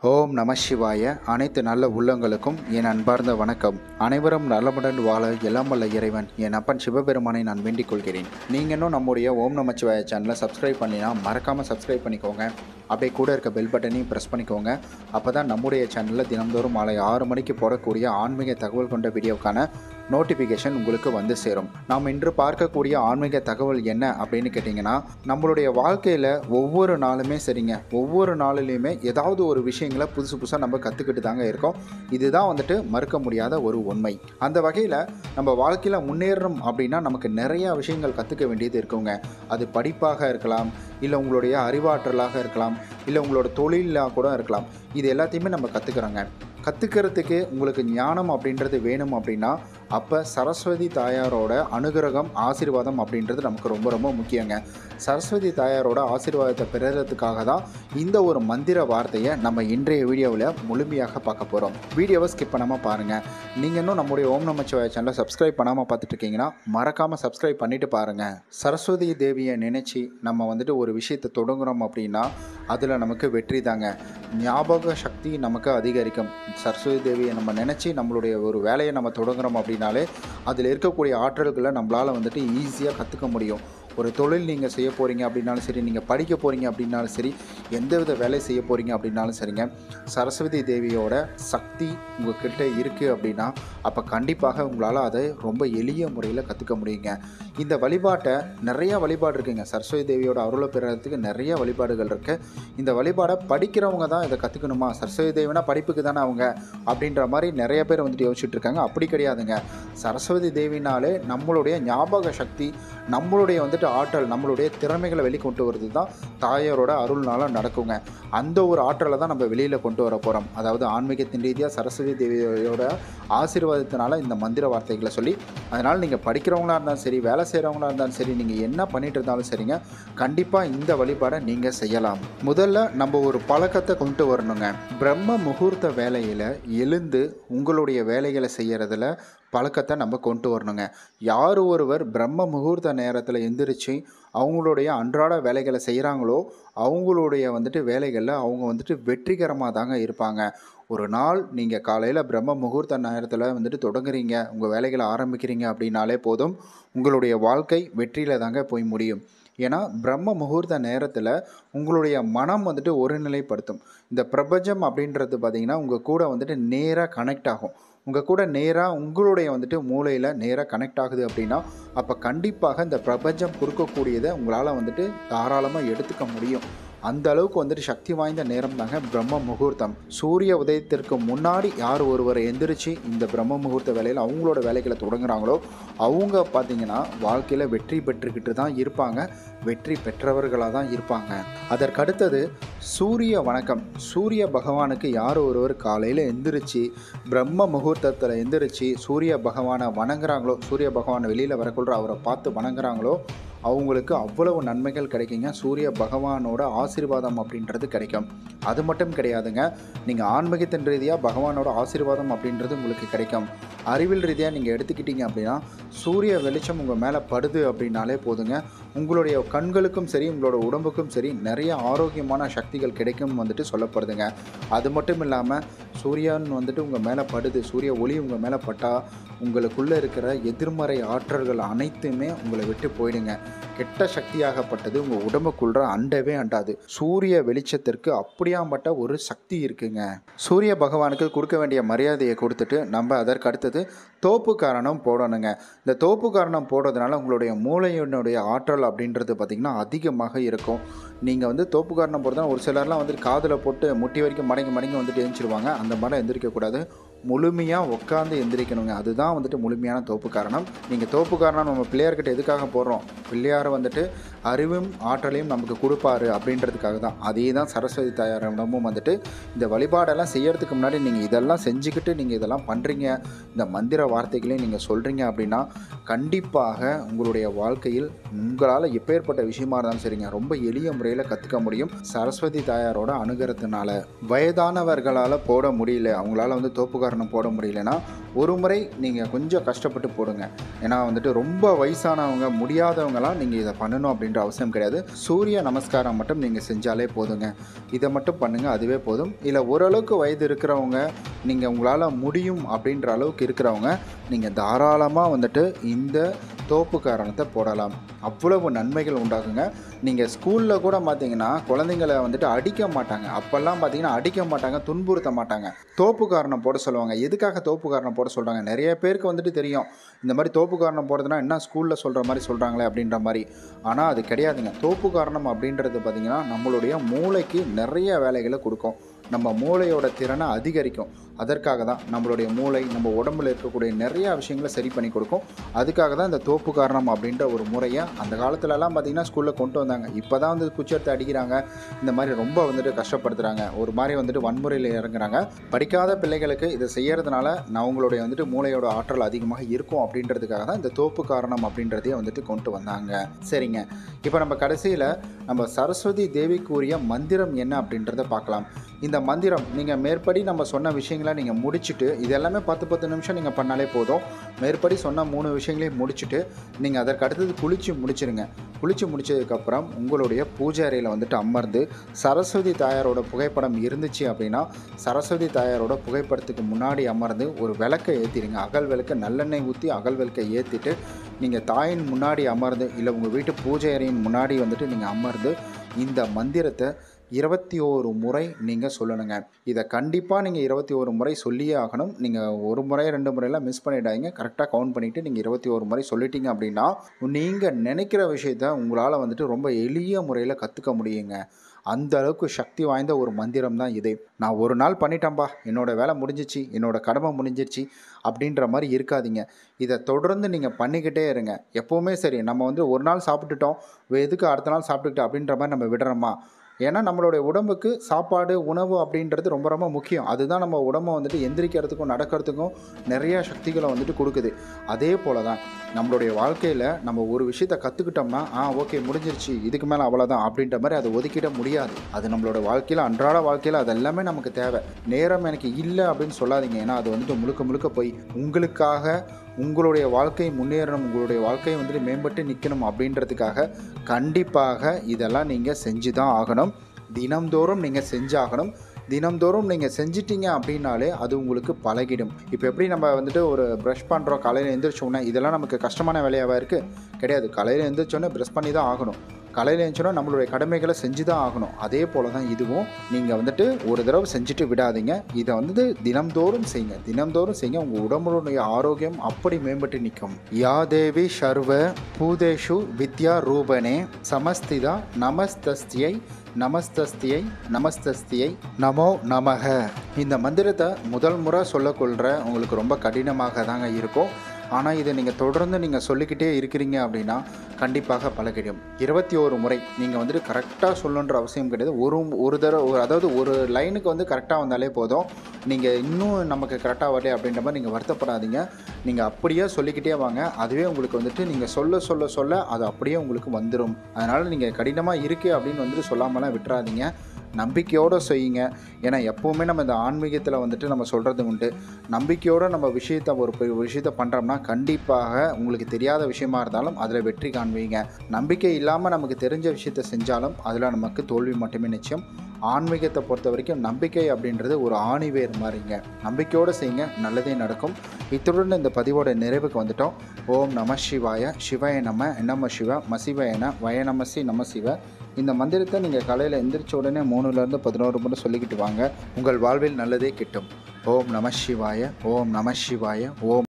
ஓம் நம சிவாய. அனைத்து நல்ல உள்ளங்களுக்கும் என் அன்பார்ந்த வணக்கம். அனைவரும் நலமுடன் வாழ எல்லாம் வல்ல இறைவன் என் அப்பன் சிவபெருமானை நான் வேண்டிக் கொள்கிறேன். நீங்கள் இன்னும் நம்முடைய ஓம் நம சிவாய சேனலை சப்ஸ்கிரைப் பண்ணினா மறக்காமல் சப்ஸ்கிரைப் பண்ணிக்கோங்க. அப்படியே கூட இருக்க பெல் பட்டனையும் ப்ரெஸ் பண்ணிக்கோங்க. அப்போ தான் நம்முடைய சேனலில் தினந்தோறும் மாலை 6 மணிக்கு போடக்கூடிய ஆன்மீக தகவல் கொண்ட வீடியோக்கான நோட்டிஃபிகேஷன் உங்களுக்கு வந்து சேரும். நாம் இன்று பார்க்கக்கூடிய ஆன்மீக தகவல் என்ன அப்படின்னு கேட்டிங்கன்னா, நம்மளுடைய வாழ்க்கையில் ஒவ்வொரு நாளுமே சரிங்க, ஒவ்வொரு நாளிலையுமே ஏதாவது ஒரு விஷயங்களை புதுசு புதுசாக நம்ம கற்றுக்கிட்டு தாங்க இருக்கோம். இதுதான் மறுக்க முடியாத ஒரு உண்மை. அந்த வகையில் நம்ம வாழ்க்கையில் முன்னேறணும் அப்படின்னா நமக்கு நிறையா விஷயங்கள் கற்றுக்க வேண்டியது இருக்குங்க. அது படிப்பாக இருக்கலாம், இல்லை உங்களுடைய அறிவாற்றலாக இருக்கலாம், இல்லை உங்களோட தொழிலாக கூட இருக்கலாம். இது எல்லாத்தையுமே நம்ம கற்றுக்குறோங்க. கற்றுக்கிறதுக்கு உங்களுக்கு ஞானம் அப்படின்றது வேணும் அப்படின்னா அப்போ சரஸ்வதி தாயாரோட அனுகிரகம் ஆசீர்வாதம் அப்படின்றது நமக்கு ரொம்ப ரொம்ப முக்கியங்க. சரஸ்வதி தாயாரோட ஆசீர்வாதத்தை பெறுறதுக்காக தான் இந்த ஒரு மந்திர வார்த்தையை நம்ம இன்றைய வீடியோவில் முழுமையாக பார்க்க போகிறோம். வீடியோவை ஸ்கிப் பண்ணாமல் பாருங்கள். நீங்கள் இன்னும் நம்முடைய ஓம் நமச்சிவாய சேனலை சப்ஸ்கிரைப் பண்ணாமல் பார்த்துட்டு இருக்கீங்கன்னா மறக்காமல் சப்ஸ்கிரைப் பண்ணிவிட்டு பாருங்கள். சரஸ்வதி தேவியை நினச்சி நம்ம ஒரு விஷயத்தை தொடங்குகிறோம் அப்படின்னா அதில் நமக்கு வெற்றி தாங்க. ஞாபக சக்தி நமக்கு அதிகரிக்கும். சரஸ்வதி தேவியை நம்ம நினச்சி நம்மளுடைய ஒரு வேலையை நம்ம தொடங்குகிறோம் அப்படின்னாலே அதில் இருக்கக்கூடிய ஆற்றல்களை நம்மளால் ஈஸியாக கற்றுக்க முடியும். ஒரு தொழில் நீங்கள் செய்ய போகிறீங்க அப்படின்னாலும் சரி, நீங்கள் படிக்க போகிறீங்க அப்படின்னாலும் சரி, எந்தவித வேலை செய்ய போகிறீங்க அப்படின்னாலும் சரிங்க, சரஸ்வதி தேவியோட சக்தி உங்கள்கிட்ட இருக்குது அப்படின்னா அப்போ கண்டிப்பாக உங்களால் அதை ரொம்ப எளிய முறையில் கற்றுக்க முடியுங்க. இந்த வழிபாட்டை நிறைய வழிபாடு இருக்குங்க. சரஸ்வதி தேவியோட அருளை பெறுறதுக்கு நிறைய வழிபாடுகள் இருக்குது. இந்த வழிபாடை படிக்கிறவங்க தான் இதை கற்றுக்கணுமா, சரஸ்வதி தேவினா படிப்புக்கு தானே அவங்க அப்படின்ற மாதிரி நிறைய பேர் யோசிச்சுட்டு இருக்காங்க. அப்படி கிடையாதுங்க. சரஸ்வதி தேவினாலே நம்மளுடைய ஞாபக சக்தி, நம்மளுடைய ஆற்றல், நம்மளுடைய திறமைகளை வெளிக்கொண்டு வருது தான் தாயாரோட அருள்னால நடக்குங்க. அந்த ஒரு ஆற்றலை தான் நம்ம வெளியில் கொண்டு வர போகிறோம். அதாவது ஆன்மீகத்தின் ரீதியாக சரஸ்வதி தேவியோட ஆசீர்வாதத்தினால இந்த மந்திர வார்த்தைகளை சொல்லி, அதனால் நீங்கள் படிக்கிறவங்களா இருந்தாலும் சரி, வேலை செய்கிறவங்களா இருந்தாலும் சரி, நீங்கள் என்ன பண்ணிட்டு இருந்தாலும் சரிங்க, கண்டிப்பாக இந்த வழிபாடை நீங்கள் செய்யலாம். முதல்ல நம்ம ஒரு பழக்கத்தை கொண்டு வரணுங்க. பிரம்ம முகூர்த்த வேலையில் எழுந்து உங்களுடைய வேலைகளை செய்கிறதுல பழக்கத்தை நம்ம கொண்டு வரணுங்க. யார் ஒருவர் பிரம்ம முகூர்த்த நேரத்தில் எந்திரிச்சு அவங்களுடைய அன்றாட வேலைகளை செய்கிறாங்களோ அவங்களுடைய வேலைகளில் அவங்க வெற்றிகரமாக தாங்க இருப்பாங்க. ஒரு நாள் நீங்கள் காலையில் பிரம்ம முகூர்த்த நேரத்தில் தொடங்குறீங்க, உங்கள் வேலைகளை ஆரம்பிக்கிறீங்க அப்படின்னாலே போதும், உங்களுடைய வாழ்க்கை வெற்றியில் தாங்க போய் முடியும். ஏன்னா பிரம்ம முகூர்த்த நேரத்தில் உங்களுடைய மனம் ஒருநிலைப்படுத்தும். இந்த பிரபஞ்சம் அப்படின்றது பார்த்திங்கன்னா உங்கள் கூட நேராக கனெக்ட் ஆகும். உங்கள் கூட நேராக உங்களுடைய மூளையில் நேராக கனெக்ட் ஆகுது அப்படின்னா அப்போ கண்டிப்பாக இந்த பிரபஞ்சம் கொடுக்கக்கூடியதை உங்களால் தாராளமாக எடுத்துக்க முடியும். அந்த அளவுக்கு சக்தி வாய்ந்த நேரம் தாங்க பிரம்ம முகூர்த்தம். சூரிய உதயத்திற்கு முன்னாடி யார் ஒருவரை எந்திரிச்சு இந்த பிரம்ம முகூர்த்த வேலையில் அவங்களோட வேலைகளை தொடங்குறாங்களோ அவங்க பார்த்திங்கன்னா வாழ்க்கையில் வெற்றி பெற்றுக்கிட்டு தான் இருப்பாங்க, வெற்றி பெற்றவர்களாக தான் இருப்பாங்க. அதற்கடுத்தது சூரிய வணக்கம். சூரிய பகவானுக்கு யார் ஒருவர் காலையில் எந்திரிச்சு பிரம்ம முகூர்த்தத்தில் எந்திரிச்சு சூரிய பகவானை வணங்குறாங்களோ, சூரிய பகவானை வெளியில் வரக்குள்ள அவரை பார்த்து வணங்குறாங்களோ அவங்களுக்கு அவ்வளவு நன்மைகள் கிடைக்குங்க. சூரிய பகவானோட ஆசீர்வாதம் அப்படின்றது கிடைக்கும். அது மட்டும் கிடையாதுங்க, நீங்கள் ஆன்மீகத்தின் ரீதியாக பகவானோட ஆசீர்வாதம் அப்படின்றது உங்களுக்கு கிடைக்கும். அறிவியல் ரீதியாக நீங்கள் எடுத்துக்கிட்டீங்க அப்படின்னா சூரிய வெளிச்சம் உங்கள் மேலே படுது அப்படின்னாலே போதுங்க, உங்களுடைய கண்களுக்கும் சரி உங்களோட உடம்புக்கும் சரி நிறைய ஆரோக்கியமான சக்திகள் கிடைக்கும் சொல்லப்படுதுங்க. அது மட்டும் இல்லாமல் சூரியன் உங்கள் மேலே படுது, சூரிய ஒளி உங்கள் மேலே பட்டால் உங்களுக்குள்ளே இருக்கிற எதிர்மறை ஆற்றல்கள் அனைத்துமே உங்களை விட்டு போயிடுங்க. கெட்ட சக்தியாகப்பட்டது உங்கள் உடம்புக்குள்ள அண்டவே அண்டாது. சூரிய வெளிச்சத்திற்கு அப்படியாம்பட்ட ஒரு சக்தி இருக்குங்க. சூரிய பகவானுக்கு கொடுக்க வேண்டிய மரியாதையை கொடுத்துட்டு நம்ம அதற்கு அடுத்தது தோப்பு காரணம் போடணுங்க. இந்த தோப்பு காரணம் போடுறதுனால உங்களுடைய மூளையினுடைய ஆற்றல் அப்படின்றது பார்த்திங்கன்னா அதிகமாக இருக்கும். நீங்கள் தோப்பு காரணம் போடுறதுனா ஒரு சிலர்லாம் காதில் போட்டு முட்டி வரைக்கும் மடங்கி எழுந்திருவாங்க. அந்த மாதிரி எந்திரிக்கக்கூடாது, முழுமையாக உட்காந்து எந்திரிக்கணுங்க. அதுதான் முழுமையான தோப்பு காரணம். நீங்கள் தோப்பு காரணம் நம்ம பிள்ளையார்கிட்ட எதுக்காக போடுறோம், பிள்ளையாரை அறிவும் ஆற்றலையும் நமக்கு கொடுப்பாரு அப்படின்றதுக்காக தான். அதே தான் சரஸ்வதி தாயாரிடமும் இந்த வழிபாடெல்லாம் செய்யறதுக்கு முன்னாடி நீங்கள் இதெல்லாம் செஞ்சுக்கிட்டு நீங்கள் இதெல்லாம் பண்ணுறீங்க, இந்த மந்திர வார்த்தைகளையும் நீங்கள் சொல்கிறீங்க அப்படின்னா கண்டிப்பாக உங்களுடைய வாழ்க்கையில் உங்களால் எப்பேற்பட்ட விஷயமா இருந்தாலும் சரிங்க ரொம்ப எளிய முறையில் கற்றுக்க முடியும். சரஸ்வதி தாயாரோட அனுகிரகத்தினால வயதானவர்களால் போட முடியல, அவங்களால தோப்பு காரணம் போட முடியலன்னா ஒரு முறை நீங்கள் கொஞ்சம் கஷ்டப்பட்டு போடுங்க. ஏன்னா வந்துட்டு ரொம்ப வயசானவங்க முடியாதவங்களாம் நீங்கள் இதை பண்ணணும் அப்படின்ற அவசியம் கிடையாது. சூரிய நமஸ்காரம் மட்டும் நீங்கள் செஞ்சாலே போதுங்க. இதை மட்டும் பண்ணுங்கள், அதுவே போதும். இல்லை ஓரளவுக்கு வயது இருக்கிறவங்க, நீங்கள் உங்களால் முடியும் அப்படின்ற அளவுக்கு இருக்கிறவங்க நீங்கள் தாராளமாக வந்துட்டு இந்த தோப்பு காரணத்தை போடலாம். அவ்வளவு நன்மைகள் உண்டாகுங்க. நீங்கள் ஸ்கூலில் கூட பார்த்தீங்கன்னா குழந்தைங்களை வந்துட்டு அடிக்க மாட்டாங்க. அப்போல்லாம் பார்த்தீங்கன்னா அடிக்க மாட்டாங்க, துன்புறுத்த மாட்டாங்க. தோப்பு காரணம் போட சொல்லுவாங்க. எதுக்காக தோப்பு காரணம் போட சொல்கிறாங்க? நிறைய பேருக்கு வந்துட்டு தெரியும், இந்த மாதிரி தோப்பு காரணம் போடுறதுனா என்ன ஸ்கூலில் சொல்கிற மாதிரி சொல்கிறாங்களே அப்படின்ற மாதிரி. ஆனால் அது கிடையாதுங்க. தோப்பு காரணம் அப்படின்றது பார்த்திங்கன்னா நம்மளுடைய மூளைக்கு நிறைய வேலைகளை கொடுக்கும். நம்ம மூளையோட திறனை அதிகரிக்கும். அதற்காக தான் நம்மளுடைய மூளை நம்ம உடம்புல இருக்கக்கூடிய நிறையா விஷயங்களை சரி பண்ணி கொடுக்கும். அதுக்காக தான் இந்த தோப்பு காரணம் அப்படின்ற ஒரு முறையை அந்த காலத்துலலாம் பார்த்திங்கன்னா ஸ்கூலில் கொண்டு வந்தாங்க. இப்போ தான் வந்து குச்சி எடுத்து அடிக்கிறாங்க, இந்த மாதிரி ரொம்ப வந்துட்டு கஷ்டப்படுத்துகிறாங்க, ஒரு மாதிரி வந்துட்டு வன்முறையில் இறங்குறாங்க. படிக்காத பிள்ளைகளுக்கு இதை செய்கிறதுனால அவங்களுடைய வந்துட்டு மூளையோட ஆற்றல் அதிகமாக இருக்கும் அப்படின்றதுக்காக தான் இந்த தோப்பு காரணம் அப்படின்றதையே வந்துட்டு கொண்டு வந்தாங்க. சரிங்க, இப்போ நம்ம கடைசியில் நம்ம சரஸ்வதி தேவிக்குரிய மந்திரம் என்ன அப்படின்றத பார்க்கலாம். இந்த மந்திரம் நீங்கள் மேற்படி நம்ம சொன்ன விஷயங்களை நீங்கள் முடிச்சுட்டு, இது எல்லாமே 10 நிமிஷம் நீங்கள் பண்ணாலே போதும். மேற்படி சொன்ன 3 விஷயங்களையும் முடிச்சுட்டு நீங்கள் அதற்கு அடுத்தது குளித்து முடிச்சிருங்க. குளித்து முடிச்சதுக்கப்புறம் உங்களுடைய பூஜை அறையில் வந்துட்டு அமர்ந்து சரஸ்வதி தாயாரோட புகைப்படம் இருந்துச்சு அப்படின்னா சரஸ்வதி தாயாரோட புகைப்படத்துக்கு முன்னாடி அமர்ந்து ஒரு விளக்கை ஏற்றிடுங்க. அகல் விளக்கு நல்லெண்ணெய் ஊற்றி அகல் விளக்கை ஏற்றிட்டு நீங்கள் தாயின் முன்னாடி அமர்ந்து, இல்லை உங்கள் வீட்டு பூஜை அறையின் முன்னாடி வந்துட்டு நீங்கள் அமர்ந்து இந்த மந்திரத்தை 21 முறை நீங்கள் சொல்லணுங்க. இதை கண்டிப்பாக நீங்கள் 21 முறை சொல்லியே ஆகணும். நீங்கள் ஒரு முறை 2 முறையெல்லாம் மிஸ் பண்ணிடாதீங்க. கரெக்டாக கவுண்ட் பண்ணிவிட்டு நீங்கள் 21 முறை சொல்லிட்டீங்க அப்படின்னா நீங்கள் நினைக்கிற விஷயத்த உங்களால் வந்துட்டு ரொம்ப எளிய முறையில் கற்றுக்க முடியுங்க. அந்த அளவுக்கு சக்தி வாய்ந்த ஒரு மந்திரம் தான் இது. நான் ஒரு நாள் பண்ணிட்டேன்பா, என்னோடய வேலை முடிஞ்சிச்சு, என்னோடய கடமை முடிஞ்சிருச்சு அப்படின்ற மாதிரி இருக்காதீங்க. இதை தொடர்ந்து நீங்கள் பண்ணிக்கிட்டே இருங்க. எப்போவுமே சரி, நம்ம வந்து ஒரு நாள் சாப்பிட்டுட்டோம், எதுக்கு அடுத்த நாள் சாப்பிட்டுக்கிட்டோம் அப்படின்ற மாதிரி நம்ம விடுறோமா? ஏன்னா நம்மளுடைய உடம்புக்கு சாப்பாடு, உணவு அப்படின்றது ரொம்ப ரொம்ப முக்கியம். அதுதான் நம்ம உடம்பை வந்துட்டு எந்திரிக்கிறதுக்கும் நடக்கிறதுக்கும் நிறையா சக்திகளை வந்துட்டு கொடுக்குது. அதே போல் தான் நம்மளுடைய வாழ்க்கையில் நம்ம ஒரு விஷயத்தை கற்றுக்கிட்டோம்னா ஓகே முடிஞ்சிருச்சு, இதுக்கு மேலே அவ்வளோதான் அப்படின்ற மாதிரி அதை ஒதுக்கிட முடியாது. அது நம்மளோட வாழ்க்கையில், அன்றாட வாழ்க்கையில் அது எல்லாமே நமக்கு தேவை. நேரம் எனக்கு இல்லை அப்படின்னு சொல்லாதீங்க. ஏன்னா அது வந்துட்டு முழுக்க முழுக்க போய் உங்களுக்காக உங்களுடைய வாழ்க்கை முன்னேறணும், உங்களுடைய வாழ்க்கையை வந்துட்டு மேம்பட்டு நிற்கணும் அப்படின்றதுக்காக கண்டிப்பாக இதெல்லாம் நீங்கள் செஞ்சு தான் ஆகணும். தினம்தோறும் நீங்கள் செஞ்சாகணும். தினம்தோறும் நீங்கள் செஞ்சிட்டிங்க அப்படின்னாலே அது உங்களுக்கு பழகிடும். இப்போ எப்படி நம்ம வந்துட்டு ஒரு ப்ரஷ் பண்ணுறோம், காலையில் எழுந்திரிச்சோன்னே, இதெல்லாம் நமக்கு கஷ்டமான வேலையாகவா இருக்குது? கிடையாது. காலையில் எழுந்திரிச்சோன்னே ப்ரஷ் பண்ணி தான் ஆகணும். காலையில் எழுந்திரிச்சோன்னா நம்மளுடைய கடமைகளை செஞ்சு தான் ஆகணும். அதே போல் தான் இதுவும். நீங்கள் வந்துட்டு ஒரு தடவை செஞ்சுட்டு விடாதீங்க. இதை வந்துட்டு தினம்தோறும் செய்யுங்க. தினம்தோறும் செய்யுங்க. உங்கள் உடம்புடைய ஆரோக்கியம் அப்படி மேம்பட்டு நிற்கும். யா தேவி சர்வ பூதேஷு வித்யா ரூபனே சமஸ்திதா நமஸ்தஸ்தியை நமஸ்தஸ்தியை நமஸ்தஸ்தியை நமோ நமக. இந்த மந்திரத்தை முதல் முறை சொல்லக்கொள்கிற உங்களுக்கு ரொம்ப கடினமாக தாங்க இருக்கும். ஆனால் இதை நீங்கள் தொடர்ந்து நீங்கள் சொல்லிக்கிட்டே இருக்கிறீங்க அப்படின்னா கண்டிப்பாக பழகிடும். 21 முறை நீங்கள் வந்துட்டு கரெக்டாக சொல்லணுன்ற அவசியம் கிடையாது. ஒரு தடவை அதாவது ஒரு லைனுக்கு வந்து கரெக்டாக வந்தாலே போதும். நீங்கள் இன்னும் நமக்கு கரெக்டாக வரல அப்படின்ற மாதிரி நீங்கள் வருத்தப்படாதீங்க. நீங்கள் அப்படியே சொல்லிக்கிட்டே வாங்க. அதுவே உங்களுக்கு வந்துட்டு நீங்கள் சொல்ல அது அப்படியே உங்களுக்கு வந்துடும். அதனால் நீங்கள் கடினமாக இருக்குது அப்படின்னு வந்துட்டு சொல்லாமலாம் விட்டுறாதீங்க. நம்பிக்கையோடு செய்யுங்க. ஏன்னா எப்போவுமே நம்ம இந்த ஆன்மீகத்தில் வந்துட்டு நம்ம சொல்கிறது உண்டு, நம்பிக்கையோடு நம்ம ஒரு விஷயத்தை பண்ணுறோம்னா கண்டிப்பாக உங்களுக்கு தெரியாத விஷயமா இருந்தாலும் அதில் வெற்றி காண்பீங்க. நம்பிக்கை இல்லாமல் நமக்கு தெரிஞ்ச விஷயத்தை செஞ்சாலும் அதில் நமக்கு தோல்வி மட்டுமே நிச்சயம். ஆன்மீகத்தை பொறுத்த வரைக்கும் நம்பிக்கை அப்படின்றது ஒரு ஆணிவேர் மாதிரிங்க. நம்பிக்கையோடு செய்யுங்க, நல்லதே நடக்கும். இத்துடன் இந்த பதிவோட நிறைவுக்கு வந்துட்டோம். ஓம் நம சிவாய, சிவாய நம சிவ, மசிவயன வயநமசி நம சிவ. இந்த மந்திரத்தை நீங்கள் காலையில் எந்திரிச்ச உடனே 3லேருந்து 11 முறை சொல்லிக்கிட்டு வாங்க. உங்கள் வாழ்வில் நல்லதே கிட்டும். ஓம் நம சிவாய, ஓம் நம சிவாய, ஓம்